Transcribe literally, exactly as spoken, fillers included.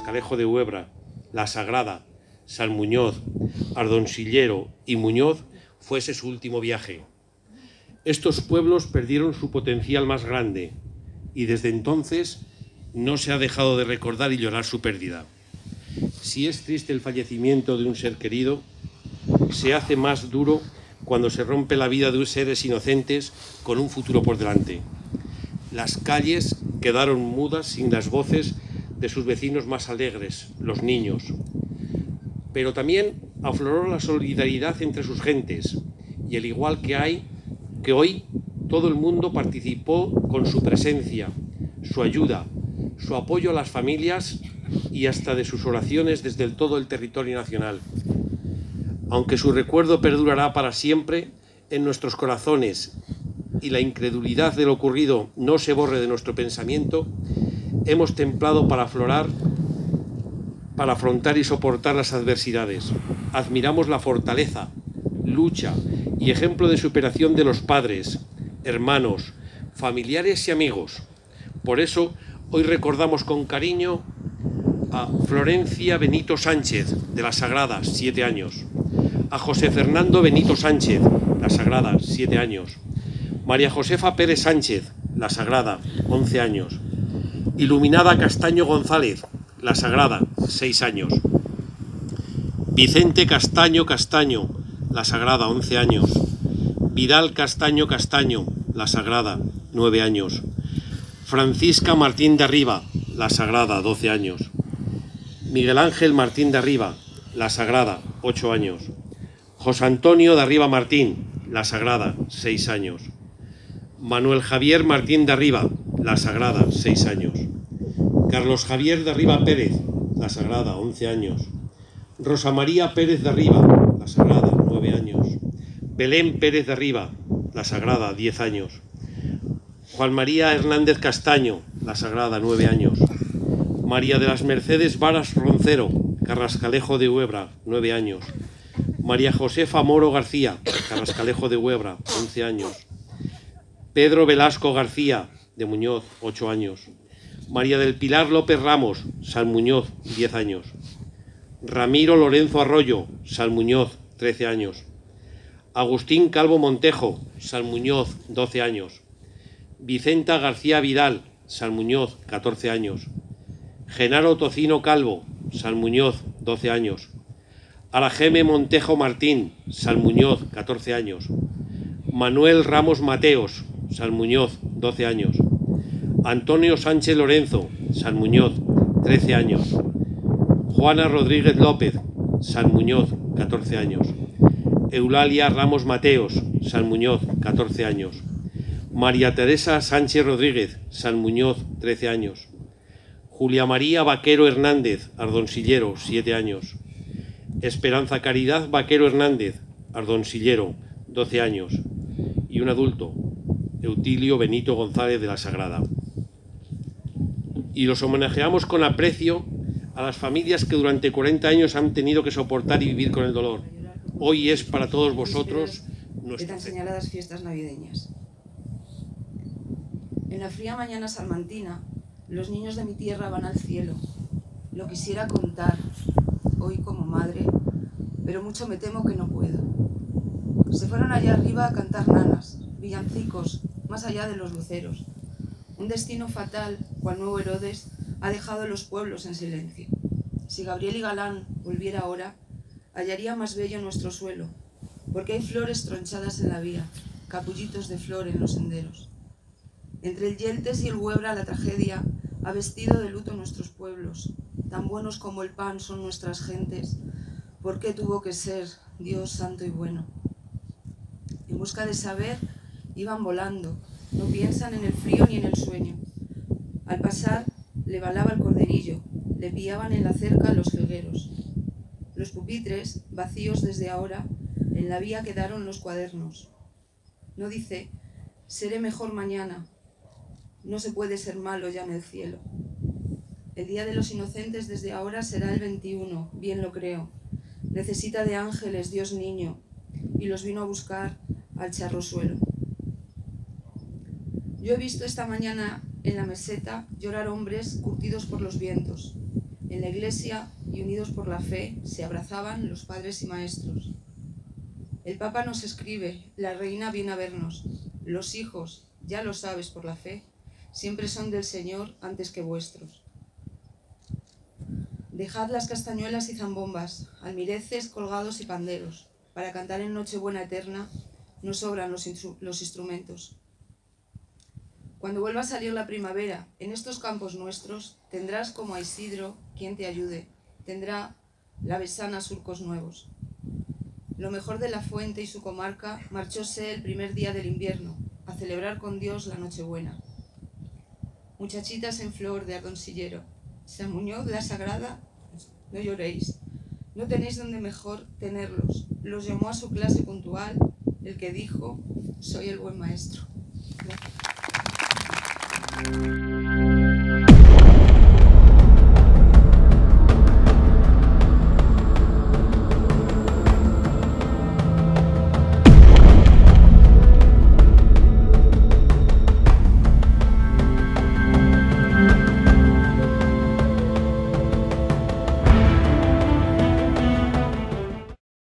Carrascalejo de Huebra, La Sagrada, San Muñoz, Ardoncillero y Muñoz fuese su último viaje. Estos pueblos perdieron su potencial más grande y desde entonces no se ha dejado de recordar y llorar su pérdida. Si es triste el fallecimiento de un ser querido, se hace más duro cuando se rompe la vida de seres inocentes con un futuro por delante. Las calles quedaron mudas sin las voces de sus vecinos más alegres, los niños. Pero también afloró la solidaridad entre sus gentes y al igual que hay, que hoy todo el mundo participó con su presencia, su ayuda, su apoyo a las familias y hasta de sus oraciones desde el todo el territorio nacional. Aunque su recuerdo perdurará para siempre en nuestros corazones y la incredulidad de lo ocurrido no se borre de nuestro pensamiento, hemos templado para aflorar, para afrontar y soportar las adversidades. Admiramos la fortaleza, lucha y ejemplo de superación de los padres, hermanos, familiares y amigos. Por eso, hoy recordamos con cariño a Florencia Benito Sánchez, de La Sagrada, siete años. A José Fernando Benito Sánchez, La Sagrada, siete años. María Josefa Pérez Sánchez, La Sagrada, once años. Iluminada Castaño González, La Sagrada, seis años. Vicente Castaño Castaño, La Sagrada, once años. Vidal Castaño Castaño, La Sagrada, nueve años. Francisca Martín de Arriba, La Sagrada, doce años. Miguel Ángel Martín de Arriba, La Sagrada, ocho años. José Antonio de Arriba Martín, La Sagrada, seis años. Manuel Javier Martín de Arriba, La Sagrada, seis años. Carlos Javier de Arriba Pérez, La Sagrada, once años. Rosa María Pérez de Arriba, La Sagrada, nueve años. Belén Pérez de Arriba, La Sagrada, diez años. Juan María Hernández Castaño, La Sagrada, nueve años. María de las Mercedes Varas Roncero, Carrascalejo de Huebra, nueve años. María Josefa Moro García, Carrascalejo de Huebra, once años. Pedro Velasco García, de Muñoz, ocho años. María del Pilar López Ramos, San Muñoz, diez años. Ramiro Lorenzo Arroyo, San Muñoz, trece años. Agustín Calvo Montejo, San Muñoz, doce años. Vicenta García Vidal, San Muñoz, catorce años. Genaro Tocino Calvo, San Muñoz, doce años. Arajeme Montejo Martín, San Muñoz, catorce años. Manuel Ramos Mateos, San Muñoz, doce años. Antonio Sánchez Lorenzo, San Muñoz, trece años. Juana Rodríguez López, San Muñoz, catorce años. Eulalia Ramos Mateos, San Muñoz, catorce años. María Teresa Sánchez Rodríguez, San Muñoz, trece años. Julia María Vaquero Hernández, Ardoncillero, siete años. Esperanza Caridad Vaquero Hernández, Ardoncillero, doce años. Y un adulto, Eutilio Benito González de La Sagrada. Y los homenajeamos con aprecio a las familias que durante cuarenta años han tenido que soportar y vivir con el dolor. Hoy es para todos vosotros de tan señaladas fiestas navideñas. En la fría mañana salmantina, los niños de mi tierra van al cielo. Lo quisiera contar hoy como madre, pero mucho me temo que no puedo. Se fueron allá arriba a cantar nanas, villancicos, más allá de los luceros. Un destino fatal, cual nuevo Herodes, ha dejado los pueblos en silencio. Si Gabriel y Galán volviera ahora, hallaría más bello nuestro suelo, porque hay flores tronchadas en la vía, capullitos de flor en los senderos. Entre el Yeltes y el Huebra la tragedia ha vestido de luto nuestros pueblos. Tan buenos como el pan son nuestras gentes. ¿Por qué tuvo que ser Dios santo y bueno? En busca de saber iban volando, no piensan en el frío ni en el sueño. Al pasar le balaba el corderillo, le pillaban en la cerca los jilgueros. Los pupitres, vacíos desde ahora, en la vía quedaron los cuadernos. No dice, seré mejor mañana. No se puede ser malo ya en el cielo. El día de los inocentes desde ahora será el veintiuno, bien lo creo. Necesita de ángeles Dios niño, y los vino a buscar al charrosuelo. Yo he visto esta mañana en la meseta llorar hombres curtidos por los vientos. En la iglesia, y unidos por la fe, se abrazaban los padres y maestros. El Papa nos escribe, la Reina viene a vernos. Los hijos, ya lo sabes por la fe, siempre son del Señor antes que vuestros. Dejad las castañuelas y zambombas, almireces, colgados y panderos. Para cantar en Nochebuena eterna no sobran los, instru- los instrumentos. Cuando vuelva a salir la primavera, en estos campos nuestros, tendrás como a Isidro quien te ayude. Tendrá la Besana surcos nuevos. Lo mejor de la fuente y su comarca marchóse el primer día del invierno, a celebrar con Dios la Nochebuena. Muchachitas en flor de ardoncillero, San Muñoz la Sagrada, no lloréis, no tenéis donde mejor tenerlos. Los llamó a su clase puntual, el que dijo, soy el buen maestro. Gracias.